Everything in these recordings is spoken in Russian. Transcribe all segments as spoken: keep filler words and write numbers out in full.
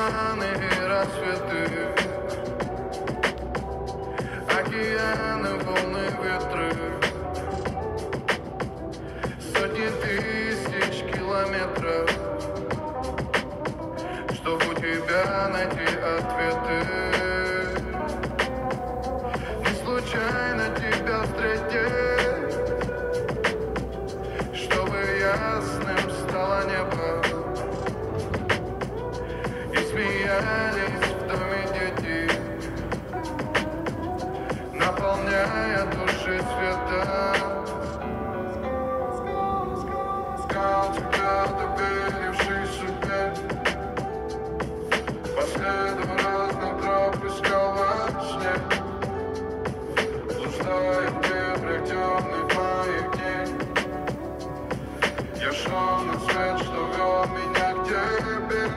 туманы и рассветы, океаны, волны, ветры, сотни тысяч километров, чтоб у тебя найти ответы. Не случайно тебя встретить, чтобы ясным стало небо, и смеялись в доме дети, наполняя души цветом. Искал тебя, доверившись судьбе, по следу разных троп искал во сне, блуждая в дебрях темных моих дней. Я шел на свет, что вел меня к тебе,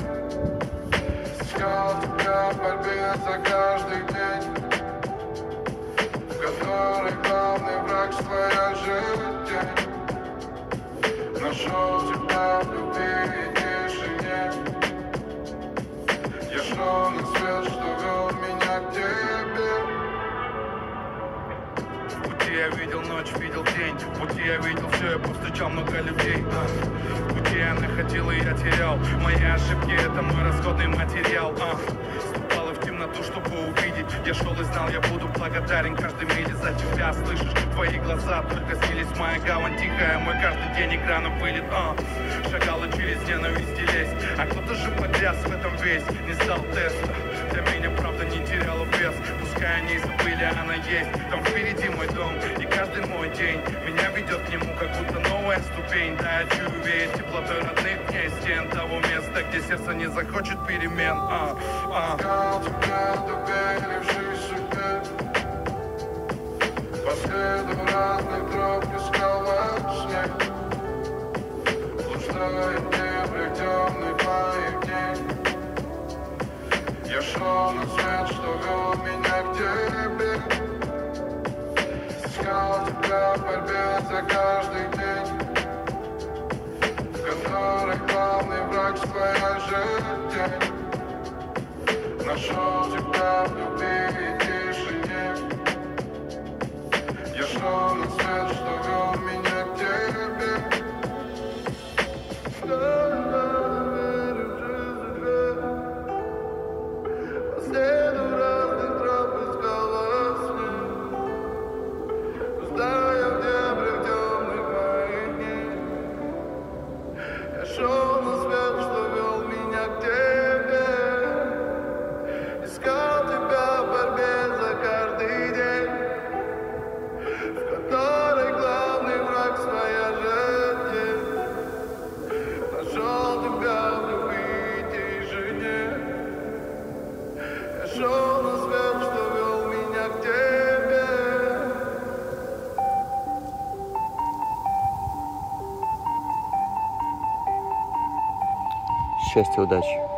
искал тебя в борьбе за каждый день, в которой главный враг своя жизнь. Нашел тебя в любви и тишине. Я шел на свет, что вел меня к тебе. В пути я видел ночь, видел день. В пути я видел все, я повстречал много людей. В пути я находил и я терял. Мои ошибки — это мой расходный материал. Ступала в темноту, чтобы увидеть. Я шел и знал, я буду благодарен каждой миле за тебя. Слышишь, твои глаза только снились, моя гавань тихая, мой каждый день экрана вылет. а. Шагала через ненависть и лезть, а кто-то же потряс в этом весь. Не сдал теста, для меня правда не теряла вес. Пускай они забыли, она есть. Там впереди мой дом, и каждый мой день меня ведет к нему, как будто новая ступень. Да, я чую веет теплотой родных дней, стен того места, где сердце не захочет перемен. а, а. Искал тебя, доверившись судьбе, по следу разных троп искал во сне, блуждая в дебрях темных моих дней. Я шел на свет, что вел меня к тебе, искал тебя в борьбе за каждый день, в которой главный враг своя жизнь. Нашел тебя в любви и тишине. Я шел на свет, что вел меня к тебе. По следу разных троп искал во сне, блуждая в дебрях темных моих дней. Я шел на свет, что вел меня к тебе, искал тебя в борьбе за каждый день, в которой главный враг своя жизнь. Нашел тебя в любви и тишине. Я шел на свет, что вел меня к тебе. Счастья, удачи.